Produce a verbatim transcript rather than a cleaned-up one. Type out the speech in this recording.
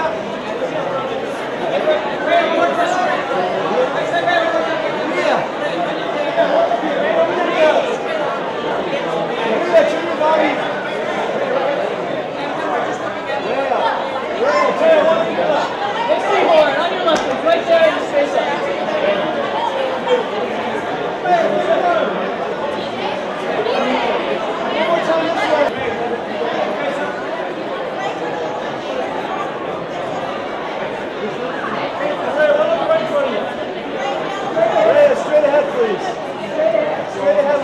Rhea Seehorn, on your left, right there in the space up. Straight ahead, please. Straight ahead.